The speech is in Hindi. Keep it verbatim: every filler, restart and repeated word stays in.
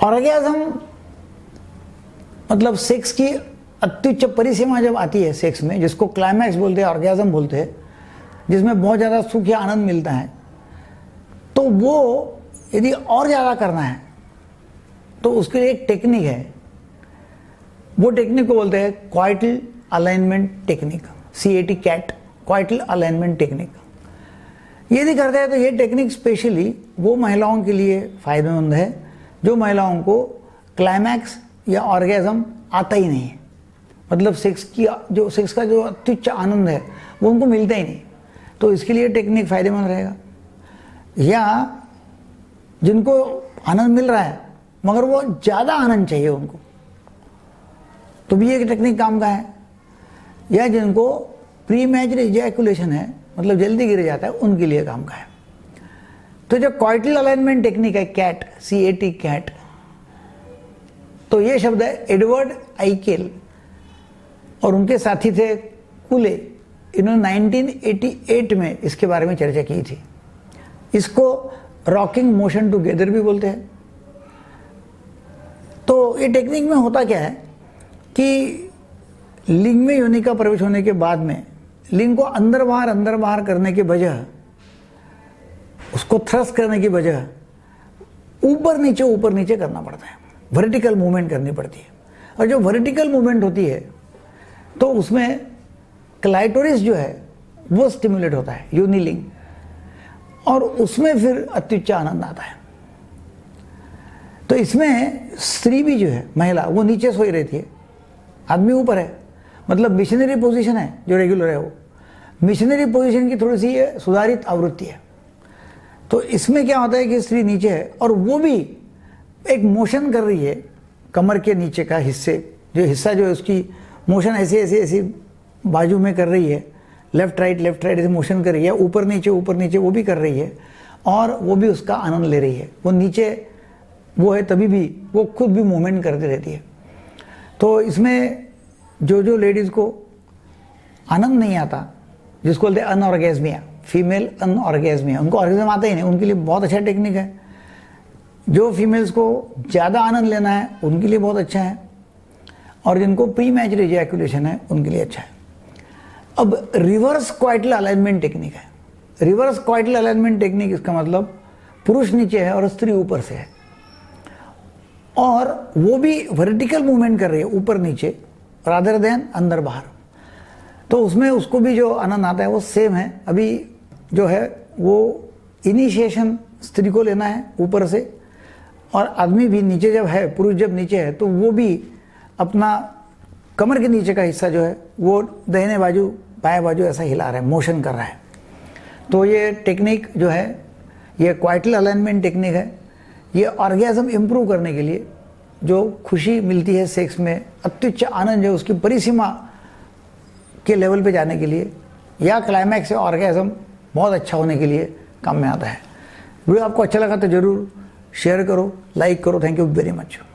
ऑर्गेज़म मतलब सेक्स की अत्युच्च परिसीमा जब आती है सेक्स में, जिसको क्लाइमैक्स बोलते हैं, ऑर्गेज़म बोलते हैं, जिसमें बहुत ज़्यादा सुख या आनंद मिलता है, तो वो यदि और ज़्यादा करना है तो उसके लिए एक टेक्निक है। वो टेक्निक को बोलते हैं coital alignment technique, C A T cat, coital alignment technique. यदि करते हैं तो ये टेक्निक स्पेशली वो महिलाओं के लिए फ़ायदेमंद है जो महिलाओं को क्लाइमैक्स या ऑर्गेज़म आता ही नहीं है, मतलब सेक्स की जो सेक्स का जो अत्युच्च आनंद है वो उनको मिलता ही नहीं, तो इसके लिए टेक्निक फ़ायदेमंद रहेगा। या जिनको आनंद मिल रहा है मगर वो ज़्यादा आनंद चाहिए उनको, तो भी एक टेक्निक काम का है। या जिनको प्री मैच्योर इजैकुलेशन है, मतलब जल्दी गिर जाता है, उनके लिए काम का है। तो जो क्वाइटल अलाइनमेंट टेक्निक है cat, C A T cat, तो ये शब्द है एडवर्ड आइकेल और उनके साथी थे कुले, इन्होंने नाइनटीन एटी एट में इसके बारे में चर्चा की थी। इसको रॉकिंग मोशन टुगेदर भी बोलते हैं। तो ये टेक्निक में होता क्या है कि लिंग में योनि का प्रवेश होने के बाद में लिंग को अंदर बाहर अंदर बाहर करने के बजाय, उसको थ्रस्ट करने की बजाय ऊपर नीचे ऊपर नीचे करना पड़ता है, वर्टिकल मूवमेंट करनी पड़ती है। और जो वर्टिकल मूवमेंट होती है तो उसमें क्लाइटोरिस जो है वो स्टिमुलेट होता है, योनिलिंग, और उसमें फिर अत्युच्च आनंद आता है। तो इसमें स्त्री भी जो है, महिला, वो नीचे सोई रहती है, आदमी ऊपर है, मतलब मिशनरी पोजीशन है जो रेगुलर है, वो मिशनरी पोजीशन की थोड़ी सी सुधारित आवृत्ति है। तो इसमें क्या होता है कि स्त्री नीचे है और वो भी एक मोशन कर रही है कमर के नीचे का हिस्से, जो हिस्सा जो है उसकी मोशन ऐसे ऐसे ऐसे बाजू में कर रही है, लेफ्ट राइट लेफ्ट राइट ऐसे मोशन कर रही है, ऊपर नीचे ऊपर नीचे वो भी कर रही है, और वो भी उसका आनंद ले रही है। वो नीचे वो है तभी भी वो खुद भी मूवमेंट करती रहती है। तो इसमें जो जो लेडीज़ को आनंद नहीं आता, जिसको बोलते हैं अनऑर्गेज़मिया, फीमेल अनऑर्गेज़मिया, उनको ऑर्गेज़म आता ही नहीं, उनके लिए बहुत अच्छा टेक्निक है। जो फीमेल्स को ज़्यादा आनंद लेना है उनके लिए बहुत अच्छा है, और जिनको प्री मैच्योर इजैकुलेशन है उनके लिए अच्छा है। अब रिवर्स क्वाइटल अलाइनमेंट टेक्निक है। रिवर्स क्वाइटल अलाइनमेंट टेक्निक, इसका मतलब पुरुष नीचे है और स्त्री ऊपर से है, और वो भी वर्टिकल मूवमेंट कर रही है ऊपर नीचे, रादर देन अंदर बाहर। तो उसमें उसको भी जो आनंद आता है वो सेम है। अभी जो है वो इनिशिएशन स्त्री को लेना है ऊपर से, और आदमी भी नीचे जब है, पुरुष जब नीचे है तो वो भी अपना कमर के नीचे का हिस्सा जो है वो दाहिने बाजू बाएं बाजू ऐसा हिला रहा है, मोशन कर रहा है। तो ये टेक्निक जो है ये क्वाइटल अलाइनमेंट टेक्निक है। ये ऑर्गेज़म इम्प्रूव करने के लिए, जो खुशी मिलती है सेक्स में, अत्युच्च आनंद जो उसकी परिसीमा के लेवल पे जाने के लिए, या क्लाइमैक्स या ऑर्गेज़म बहुत अच्छा होने के लिए काम में आता है। वीडियो आपको अच्छा लगा तो ज़रूर शेयर करो, लाइक करो। Thank you very much.